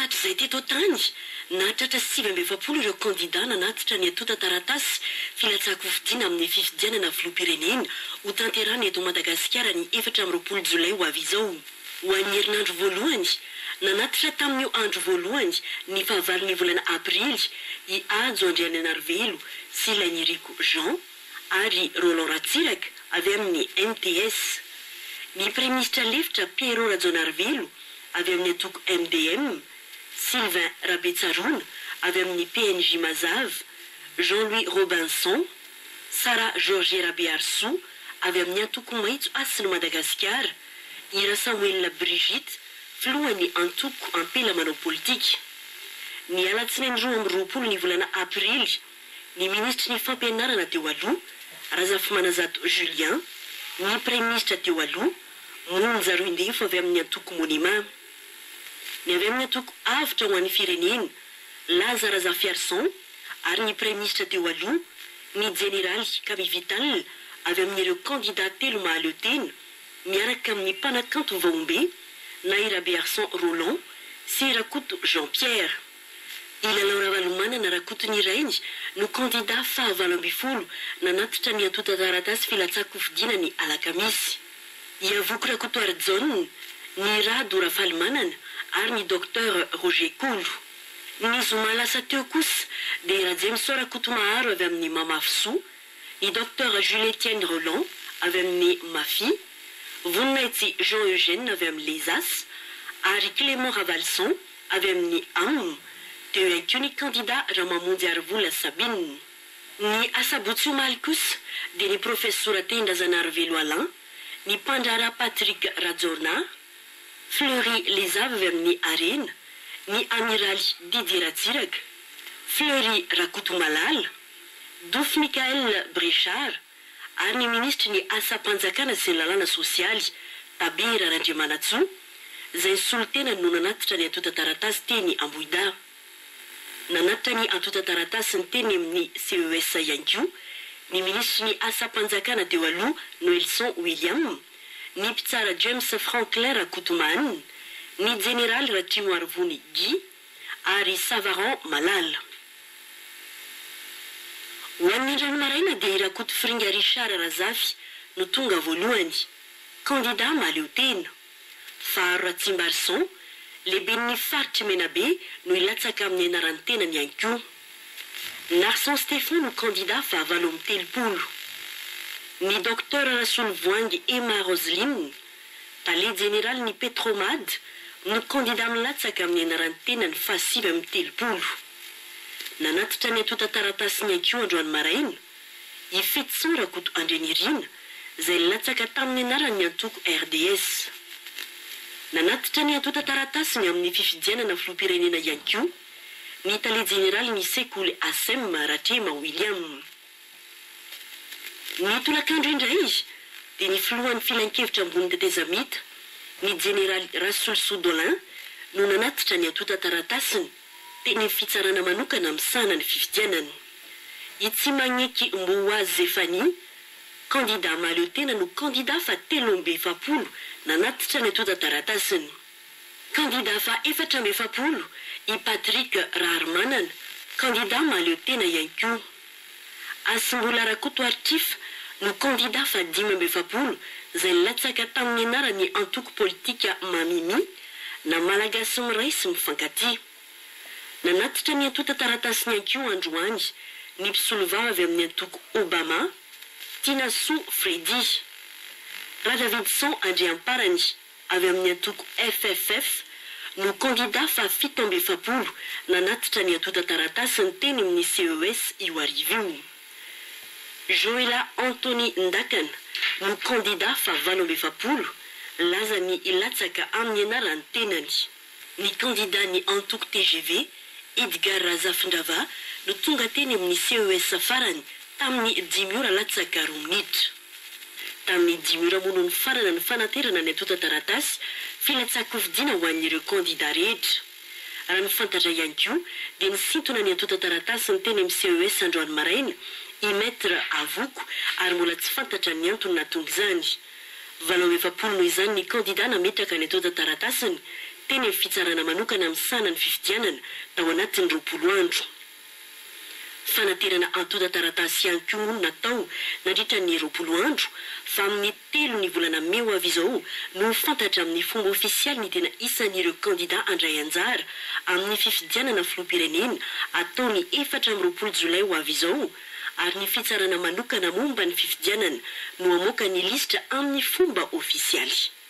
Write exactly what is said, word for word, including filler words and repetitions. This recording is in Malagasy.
hatrizay teto tany nahatratra sivy amby efapolo ireo kandida nanatitra ny atota taratasy filatsako fidiana amin'ny fifidianana filoham-pirenena ho tanterahana eto Madagasikara ny efatra amby roapolo jolay ho avy izao. Ho an'ny herinandro voalohany nanatitra tamin'io andro voalohany ny fahavalon'ny volana aprily i Ajo Andriananarivelo sy Laniriko Jean ary Roland Ratsiraka avy amin'ny M T S. Ny Prime-ministre lefitra Pierrot Radjonarivelo avy amin'ny antoko M D M, Sylvain Rabetsarona avy amin'ny P N J Mazave, Jean-Louis Robinson, Sarah Georges Rabearso avy amin'ny antoko maitso asiny Madagasikara, Ira Samuel Brigitte filohan'ny antoko ampela manao politika. Ny alatsinainy roa amby roapolo ny volana aprily, ny ministry ny fampianarana teo aloha Razafimanazato Julien, ny Prime-ministre teo aloha Monja Roindefo avy amin'ny antoko monima. Ny avy amin'ny antoko avitra ho an'ny firenena Lazare Razafiarson ary ny Prime-ministre teo aloha ny Général Kami Vital avy amin'ireo candidat telo mahaleo tena miaraka amin'ny mpanakanto Vaombe Naira Bearson Roland sy Rakoto Jean-Pierre. Ilalao Ravalomanana Rakotony Rainy no candidat fahavalo amby folo nanatitra ny atota taratasy filatsako fidiana ny alakamisy. Iavoko Rakoto Arjon, ny Rado Rafalimanana ary ny docteur Roger Kolo. Ny zoma lasa teo kosa dia Rajemso Rakoto Maharo avy amin'ny Mamafiso, ny docteur Jules Etienne Roland avy amin'ny Mafi, Voninaitsy Jean Eugène avy amin'ny Lesas ary Clément Ravalson avy amin'ny Am. Teo ihany ny candidat Ramamonjy Arvola Sabine. Ny asabotsy omaly kosa dia ny professeur Tendrazanarivelo Alain, ny Pandrara Patrick Rajona, Fleury Lezave avy amin'ny Arena, ny amiral Didier Ratsiraka, Fleury Rakoto Malala, Douf Michael Brechard ary ny ministre ny asa-panjakana sy ny lalàna sosialy Tabira Randriamanatso izay solotena no nanatitra ny atota taratasy teny Ambohida. Nanatitra ny atota taratasy ny teny amin'ny C E S ihany koa ny ministre ny asa-panjakana teo aloha Noelson William, ny mpitsara James Franklin Rakotomany, ny Général Ratrimo Arvony Guy ary Savaran Malala. Ho an'ny Ranomarina dia Rakoto Fringa Richard Razafy no tonga voalohany, candidat mahaleo tena. Faharo Ratsimbarson, lehibe ny faritry Menabe no ilatsaka amin'ny anarany tenany ihany koa. Narson Stéphane no candidat fahavalo amby telopolo. Ny docteur Rasolo Voangy Emma Roseline, palais général ny Petromad no candidat milatsaka amin'ny anarany tenany fahasivy amby telopolo. Nanatitra ny atota taratasy ny akio androany maraina, i Fetson Rakoto Andrenirina izay latsaka tamin'ny anarany antoko R D S. Nanatitra ny atota taratasy ny amin'ny fifidianana filoham-pirenena ihany koa, ny tale général ny Sekoly Assem Ratrema William. Ny tolakandro indray dia ny filohan'ny filan-kevitra ambony tetezamita, ny général Rasol Sodolin no nanatitra ny atota taratasiny teny fitsarana manokana misana ny fifidianana. I Tsimagneky Mboa Zefani, candidat mahaleo tena no candidat fa telo amby efapolo nanatitra ny atota taratasiny. Candidat fa efatra amby efapolo i Patrick Raharmanana, candidat mahaleo tena ihany koa. Asimbola Rakoto Artif no candidat fa dimy amby efapolo izay latsaka tamin'ny anarany antoko politika Mamimi na malagasy miray sy mifankatia. Nanatitra ny atota taratasy ny akio androany ny mpisolo vava avy amin'ny antoko Obama, Tina Sou Freddy, Radavidson Andriamparany avy amin'ny antoko F F F no candidat fa fito amby efapolo nanatitra ny atota taratasy ny teny amin'ny C E S io arivo. Joela Anthony Ndakana no candidat fa valo amby efapolo laza ny ilatsaka amin'ny anarany tenany. Ny candidat ny antoko T G V Edgar Razafindrava no tonga teny amin'ny C E S farany tamin'ny dimy ora latsaka roa minitra. Tamin'ny dimy ora mono ny farana ny fanaterana ny atota taratasy filatsako fidiana ho an'ireo candidat rehetra. Raha ny fantatra ihany koa dia ny sintona ny atota taratasy ny teny amin'ny C E S androany maraina i Maître Avoko ary mbola tsy fantatra ny antony natonga izany. Valo amby efapolo noho izany ny candidat nametraka ny atota taratasiny teny fitsarana manokana misana ny fifidianana tao anatin'ny roapolo andro. Fanaterana antota taratasy ihany koa moa natao nandritra ny roapolo andro fa amin'ny telo ny volana May ho avy izao no fantatra amin'ny fomba ofisialy ny tena isan'ireo kandida andray anjara amin'ny fifidianana filoham-pirenena ataony efatra amby roapolo Jolay ho avy izao, ary ny fitsarana manokana momba ny fifidianana no amoaka ny lisitra amin'ny fomba ofisialy.